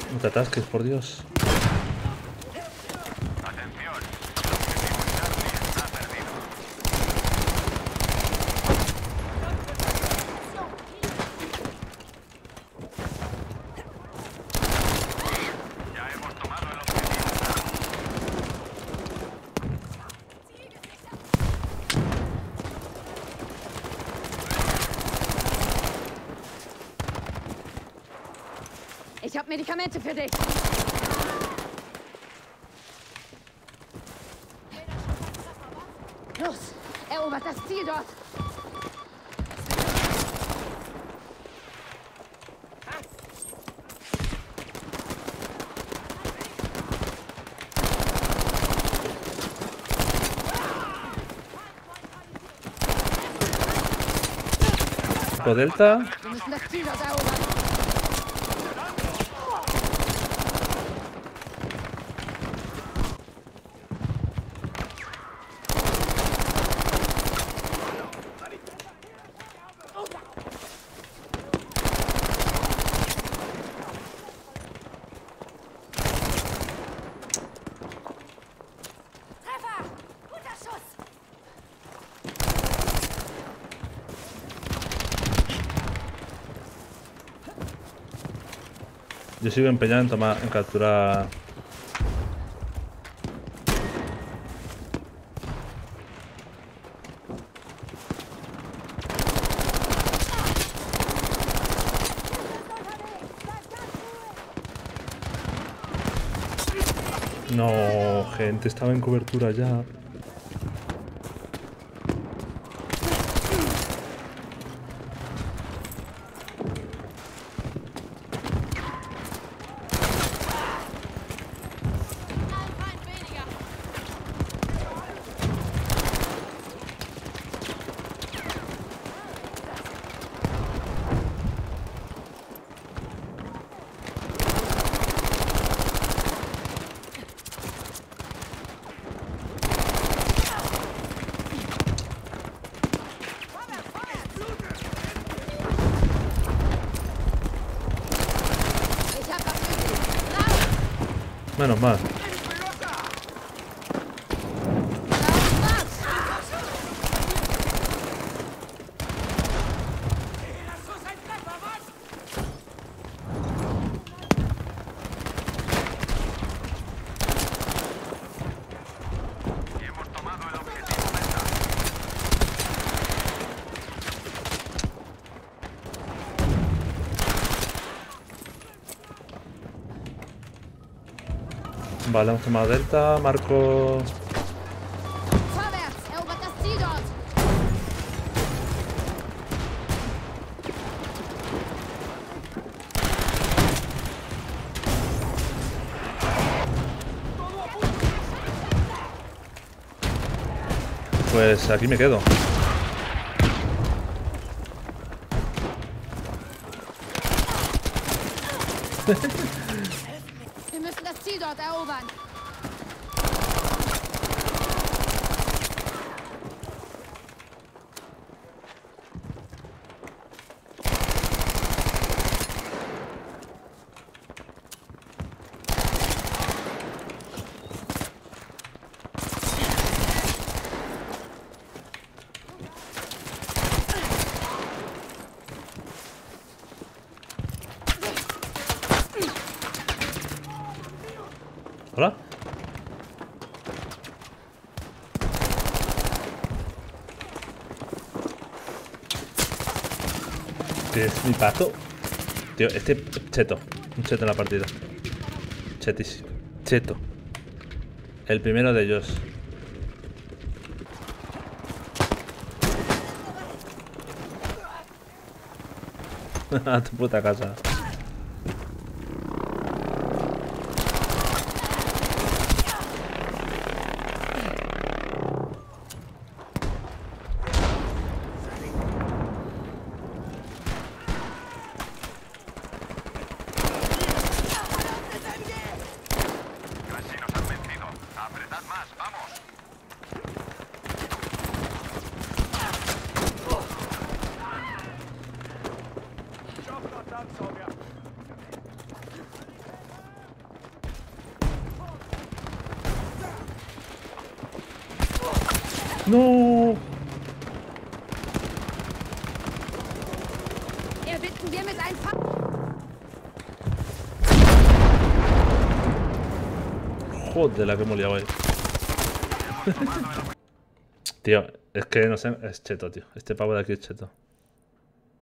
No te atasques, por Dios. Atención. Objetivo Charlie está perdido. Ya hemos tomado el objetivo. Ich habe Medikamente für dich. Los, erobert das Ziel dort. Delta. Wir müssen das Ziel dort erobern. Treffer! Guter Schuss! Yo sigo empeñado en tomar, en capturar. No, gente, estaba en cobertura ya. Ich hab was für dich. Lauf! Menos mal. Y hemos tomado el objetivo Delta. Vale, hemos tomado Delta, Marco. Vorwärts! Erobert das Ziel dort! Pues aquí me quedo. Wir müssen das Ziel dort erobern. Hola. ¿Qué es mi pato? Tío, este cheto. Un cheto en la partida. Chetísimo. Cheto. El primero de ellos. A tu puta casa. Casi nos han vencido. Apretad más, vamos. ¡No! Erbitten wir mit einem Fang. Joder, la que hemos liado ahí. Tío, es que no sé, es cheto, tío. Este pavo de aquí es cheto.